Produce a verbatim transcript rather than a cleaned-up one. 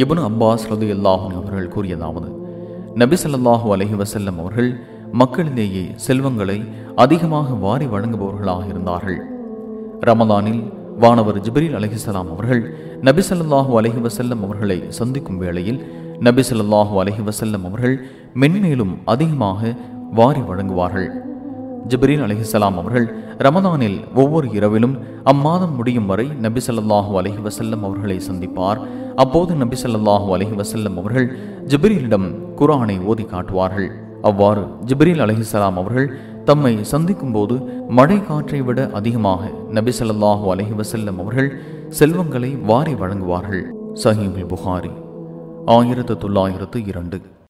இப்னு Abbas ரலியல்லாஹு அன்ஹு அவர்கள் கூறியதாவது, நபி ஸல்லல்லாஹு அலைஹி வஸல்லம் அவர்கள் மக்களிலேயே செல்வங்களை அதிகமாக வாரி வழங்குபவர்களாக இருந்தார்கள். ரமலானில் வானவர் ஜிப்ரீல் அலைஹிஸ்ஸலாம் அவர்கள் நபி ஸல்லல்லாஹு அலைஹி வஸல்லம் அவர்களை சந்திக்கும் வேளையில் நபி ஸல்லல்லாஹு அலைஹி வஸல்லம் அவர்கள் மென்மேலும் அதிகமாக வாரி வழங்குவார்கள். ஜிப்ரீல் அலைஹிஸ்ஸலாம் அவர்கள் ரமலானில் ஒவ்வொரு இரவிலும் அம்மாதம் முடியும் வரை நபி ஸல்லல்லாஹு அலைஹி வஸல்லம் அவர்களை சந்திப்பார். அப்போது நபி ஸல்லல்லாஹு அலைஹி வஸல்லம் அவர்கள் ஜிப்ரீலிடம் குர்ஆனை ஓதி காட்டுவார்கள். அவ்வாறு ஜிப்ரீல் அலைஹிஸ்ஸலாம் அவர்கள் தம்மை சந்திக்கும் போது மழை காற்றை விட அதிகமாக நபி ஸல்லல்லாஹு அலைஹி வஸல்லம் அவர்கள் செல்வங்களை வாரி வழங்குவார்கள். சஹீஹுல் புகாரி ஆயிரத்து தொள்ளாயிரத்து இரண்டு.